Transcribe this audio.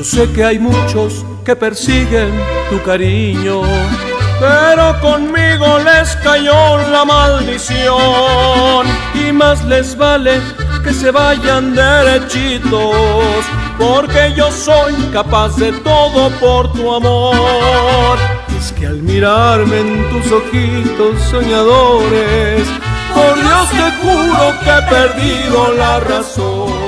sé que hay muchos que persiguen tu cariño, pero conmigo les cayó la maldición. Y más les vale que se vayan derechitos, porque yo soy capaz de todo por tu amor. Es que al mirarme en tus ojitos soñadores, por Dios te juro que he perdido la razón.